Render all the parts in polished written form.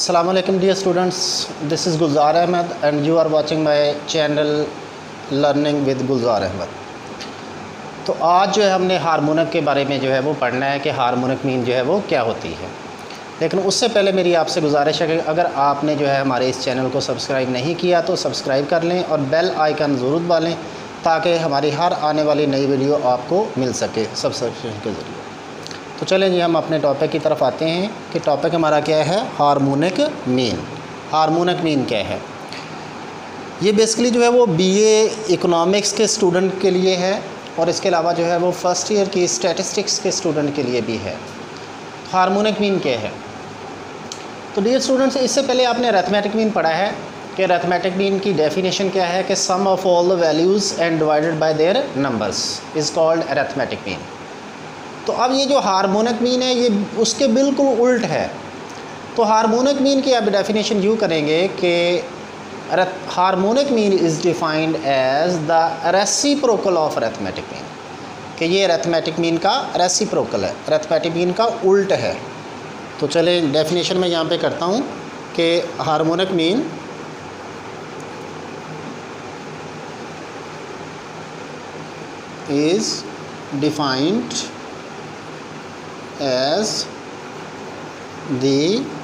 Assalamu alaikum dear students, this is Gulzar Ahmed and you are watching my channel Learning with Gulzar Ahmed। तो आज जो है हमने harmonic के बारे में जो है वो पढ़ना है कि हार्मोनिक मीन जो है वो क्या होती है। लेकिन उससे पहले मेरी आपसे गुजारिश है कि अगर आपने जो है हमारे इस चैनल को सब्सक्राइब नहीं किया तो सब्सक्राइब कर लें और बेल आइकन ज़रूर दबालें ताकि हमारी हर आने वाली नई वीडियो आपको मिल सके सब्सक्रिप्शन के ज़रिए। तो चलें जी, हम अपने टॉपिक की तरफ आते हैं कि टॉपिक हमारा क्या है, हार्मोनिक मीन। हार्मोनिक मीन क्या है? ये बेसिकली जो है वो बीए इकोनॉमिक्स के स्टूडेंट के लिए है और इसके अलावा जो है वो फर्स्ट ईयर की स्टैटिस्टिक्स के स्टूडेंट के लिए भी है। हार्मोनिक मीन क्या है? तो डियर स्टूडेंट्स, इससे पहले आपने अरिथमेटिक मीन पढ़ा है कि अरिथमेटिक मीन की डेफिनेशन क्या है कि sum of all the values and divided by their numbers is called arithmetic mean. तो अब ये जो हार्मोनिक मीन है ये उसके बिल्कुल उल्ट है। तो हार्मोनिक मीन की अब डेफिनेशन यूँ करेंगे कि harmonic mean is defined as the reciprocal of arithmetic mean, कि ये अरिथमेटिक मीन का रेसिप्रोकल है, अरिथमेटिक मीन का उल्ट है। तो चले डेफिनेशन में यहाँ पे करता हूँ कि harmonic mean is defined as the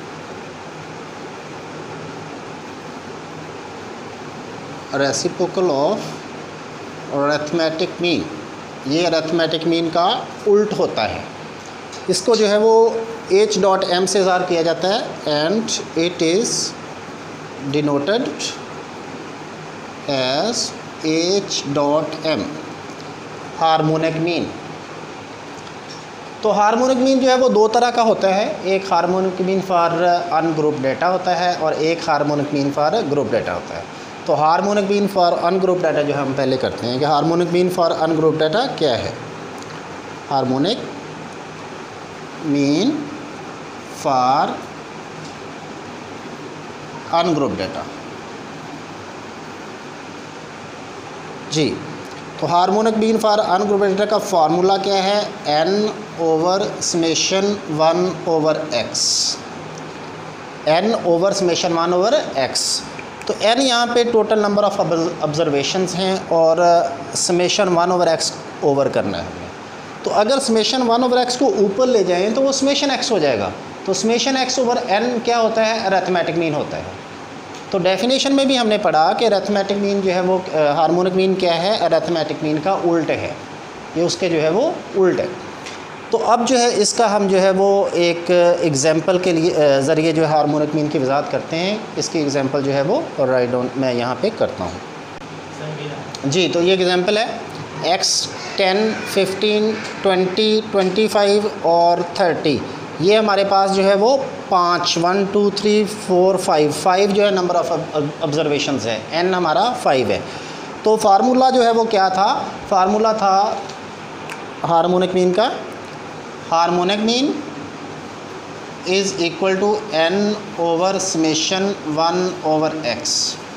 reciprocal of arithmetic mean। ये अरिथमेटिक मीन का उल्ट होता है। इसको जो है वो h.m से ज़ाहिर किया जाता है and it is denoted as h.m harmonic mean. तो हार्मोनिक मीन जो है वो दो तरह का होता है, एक harmonic mean for ungroup data होता है और एक harmonic mean for group data होता है। तो harmonic mean for ungroup data जो हम पहले करते हैं कि harmonic mean for ungroup data क्या है। Harmonic mean for ungroup data जी। तो harmonic mean for ungroup data का फार्मूला क्या है, n over summation 1 over x, n over summation 1 over x। तो n यहाँ पे टोटल नंबर ऑफ ऑब्जर्वेशंस हैं और समेशन 1 ओवर x ओवर करना है हमें। तो अगर समेशन 1 ओवर x को ऊपर ले जाएं तो वो समेशन x हो जाएगा। तो समेशन x ओवर n क्या होता है, अरिथमेटिक मीन होता है। तो डेफिनेशन में भी हमने पढ़ा कि अरिथमेटिक मीन जो है वो हार्मोनिक मीन क्या है, अरिथमेटिक मीन का उल्ट है, ये उसके जो है वो उल्ट है। तो अब जो है इसका हम जो है वो एक एग्ज़ाम्पल के लिए ज़रिए जो है हार्मोनिक मीन की वजाहत करते हैं। इसकी एग्ज़ाम्पल जो है वो राइट डाउन मैं यहाँ पे करता हूँ जी। तो ये एग्ज़ाम्पल है x 10 15 20 25 और 30। ये हमारे पास जो है वो 5 1 2 3 4 5 जो है नंबर ऑफ़ ऑब्जर्वेशंस है, n हमारा 5 है। तो फार्मूला जो है वो क्या था, फार्मूला था हार्मोनिक मीन का, harmonic mean is equal to n over summation 1 over x।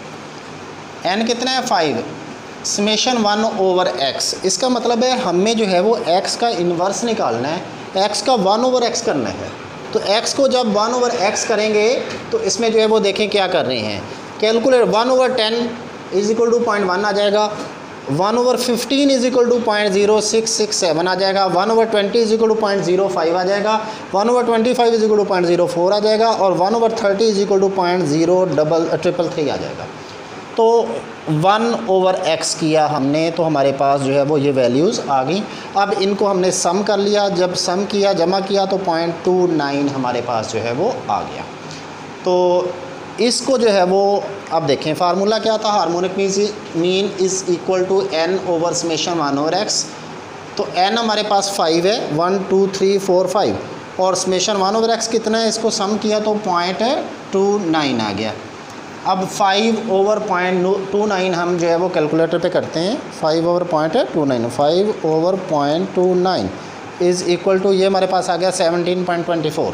n कितना है, 5, समेशन 1 ओवर x। इसका मतलब है हमें जो है वो x का इन्वर्स निकालना है, x का 1 ओवर x करना है। तो x को जब 1 ओवर x करेंगे तो इसमें जो है वो देखें क्या कर रहे हैं, calculate 1 over 10 is equal to 0.1 आ जाएगा, 1 ओवर 15 इज़ इक्वल टू 0.0667 आ जाएगा, 1 ओवर 20 इज़ इक्वल टू 0.05 आ जाएगा, 1 ओवर 25 इज़ इक्वल टू 0.04 आ जाएगा और 1 ओवर 30 इज़ इक्वल टू 0.0333 आ जाएगा। तो 1 ओवर x किया हमने तो हमारे पास जो है वो ये वैल्यूज़ आ गई। अब इनको हमने सम कर लिया, जब सम किया जमा किया तो 0.29 हमारे पास जो है वो आ गया। तो इसको जो है वो अब देखें फार्मूला क्या था, harmonic mean is equal to n over summation 1 over x। तो n हमारे पास 5 है, 1 2 3 4 5 और समेशन 1 ओवर x कितना है, इसको सम किया तो 0.29 आ गया। अब 5 ओवर 0.29 हम जो है वो कैलकुलेटर पे करते हैं, 5 over 0.29, 5 over 0.29 is equal to ये हमारे पास आ गया 17.24,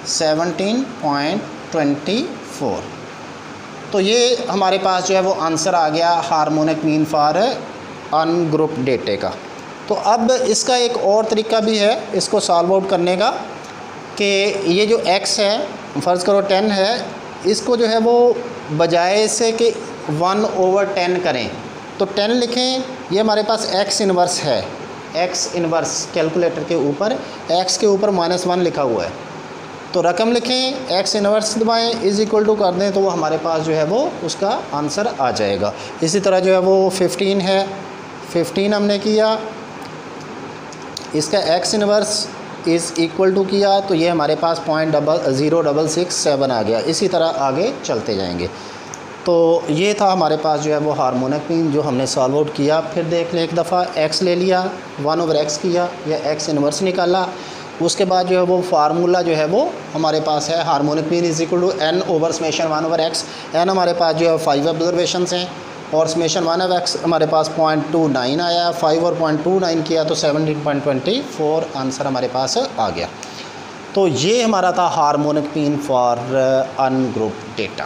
17.24। तो ये हमारे पास जो है वो आंसर आ गया harmonic mean for ungroup data का। तो अब इसका एक और तरीका भी है इसको सॉल्व आउट करने का कि ये जो x है फ़र्ज़ करो 10 है इसको जो है वो बजाय से कि 1/10 करें तो 10 लिखें। ये हमारे पास x इन्वर्स है, x इन्वर्स कैलकुलेटर के ऊपर x के ऊपर -1 लिखा हुआ है, तो रकम लिखें, x इन्वर्स दबाएं, इज इक्वल टू कर दें तो वो हमारे पास जो है वो उसका आंसर आ जाएगा। इसी तरह जो है वो 15 है, 15 हमने किया, इसका x inverse is equal to किया तो ये हमारे पास 0.0667 आ गया। इसी तरह आगे चलते जाएंगे। तो ये था हमारे पास जो है वो हार्मोनिक मीन जो हमने सॉल्व आउट किया। फिर देख लें एक दफ़ा, x ले लिया, 1/x किया या x इन्वर्स निकाला, उसके बाद जो है वो फार्मूला जो है वो हमारे पास है harmonic mean is equal to n/(1/x). n हमारे पास जो है 5 ऑब्जर्वेशंस हैं और समेशन 1/x हमारे पास 0.29 आया, 5 और 0.29 किया तो 17.24 आंसर हमारे पास आ गया। तो ये हमारा था harmonic mean for ungroup data.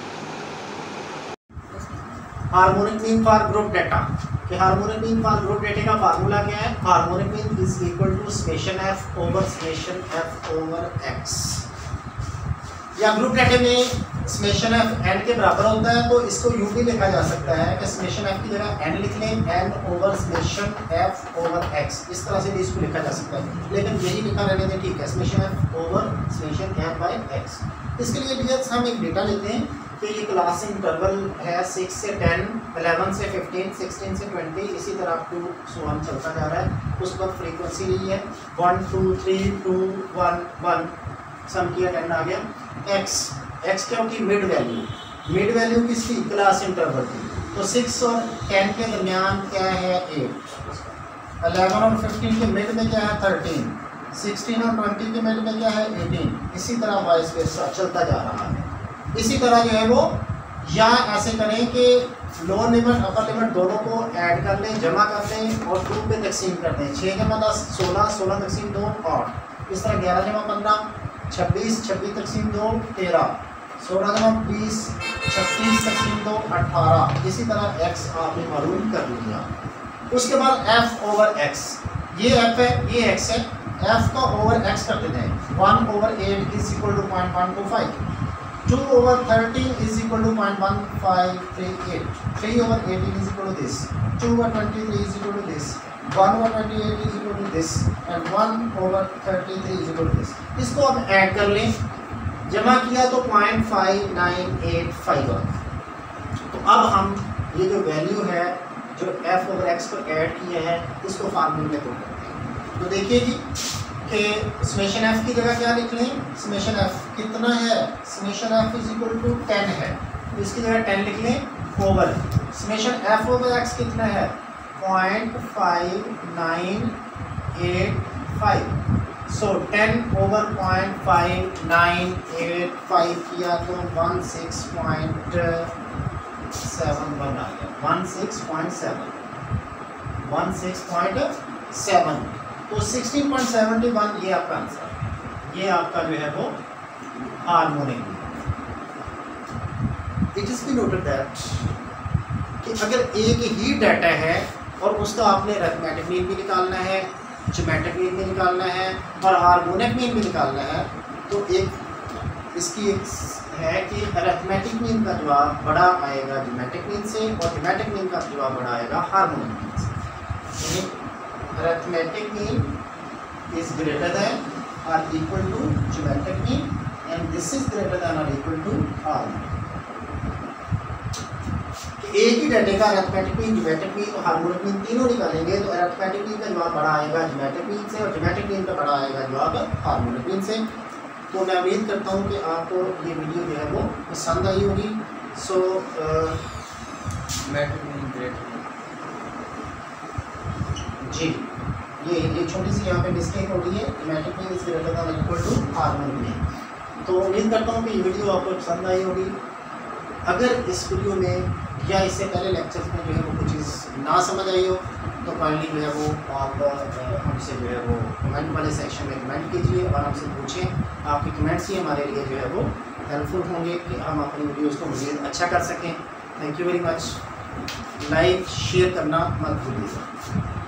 Harmonic mean for group data कि harmonic mean for group data का फार्मूला क्या है? Harmonic mean is equal to summation f over summation f over x। या ग्रुप डेटा में समेशन f n के बराबर होता है तो इसको यूँ भी लिखा जा सकता है कि समेशन f की जगह n लिख लें, n over summation f over x, इस तरह से भी इसको लिखा जा सकता है, लेकिन यही लिखा रहने दें, ठीक है, summation f over summation f by x। इसके लिए डियर्स हम एक डेटा लेते हैं कि ये क्लास इंटरवल है 6 से 10, 11 से 15, 16 से 20, इसी तरह अप टू सोहन चलता जा रहा है। उस वक्त फ्रीक्वेंसी ली है 1 2 3 2 1 1, सम किया 10 आ गया। x क्या होगी? मिड वैल्यू, मिड वैल्यू किसकी? क्लास इंटरवल की। तो 6 और 10 के दरमियान क्या है? 8। 11 और 15 के मिड में क्या है? 13। 16 और 20 के मिड में क्या है? 18। इसी तरह वाइस वर्सा चलता जा रहा है। इसी तरह जो है वो या ऐसे करें कि लोअर लिमिट अपर लिमिट दोनों को ऐड कर लें, जमा कर लें और 2 पे तकसीम कर दें। 6 जमा 10 16, 16 तकसीम 2 8। इस तरह 11 जमा 15 26, 26 तकसीम 2 13, 16 जमा 20 36 तकसीम 2 18। इसी तरह x आपने मालूम कर लिया। उसके बाद f ओवर x, ये f है, ये x है, f का ओवर x कर देते हैं। 1/8 is equal to 0.125, 2/13 is equal to 0.1538, 3/18 is equal to this, 2/23 is equal to this, 1/28 is equal to this and 1/33 is equal to this। इसको अब ऐड कर लें, जमा किया तो 0.5985। तो अब हम ये जो वैल्यू है जो f ओवर x पर ऐड किया है इसको फार्मूले में पुट करते हैं। तो देखिए जी कि समेशन f की जगह क्या लिख लें? समेशन f कितना है? Summation f is equal to 10 है, तो इसकी जगह 10 लिख लें over summation f over x कितना है? 0.5985। सो 10 ओवर 0.5985 किया तो 16.71 आ गया, 16.7। तो 16.71 ये आपका आंसर है। ये आपका जो है वो harmonic. It is be noted that कि अगर एक ही डाटा है और उसका आपने अरिथमेटिक मीन भी निकालना है, ज्योमेट्रिक मीन भी निकालना है और हार्मोनिक मीन भी निकालना है, तो एक इसकी एक है कि अरिथमेटिक मीन का जवाब बड़ा आएगा ज्योमेट्रिक मीन से और ज्योमेट्रिक मीन का जवाब बड़ा आएगा हार्मोनिक मीन से। Arithmetic mean is greater than or equal to geometric mean and this is greater than or equal to harmonic। एक ही डाटे का अरिथमेटिक मीन, ज्योमेट्रिक मीन और हार्मोनिक मीन तीनों निकालेंगे तो अरिथमेटिक मीन का जवाब बड़ा आएगा ज्योमेट्रिक मीन से और ज्योमेट्रिक मीन का बड़ा आएगा जवाब हार्मोनिक मीन से। तो मैं उम्मीद करता हूँ कि आपको ये वीडियो जो है वो पसंद आई होगी। सो ज्योमेट्रिक मीन ग्रेटर जी, ये छोटी सी यहाँ पे मिस्टेक हो रही है, geometric mean is greater than equal to harmonic mean. तो उम्मीद करता हूँ कि ये वीडियो आपको पसंद आई होगी। अगर इस वीडियो में या इससे पहले लेक्चर्स में जो है वो कुछ चीज़ ना समझ आई हो तो काइंडली जो है वो आप हमसे जो है वो कमेंट वाले सेक्शन में कमेंट कीजिए और हमसे पूछें। आपके कमेंट्स ही हमारे लिए जो है वो हेल्पफुल होंगे कि हम अपनी वीडियोज़ को मज़ीद अच्छा कर सकें। Thank you very much. Like share करना मत भूलिएगा।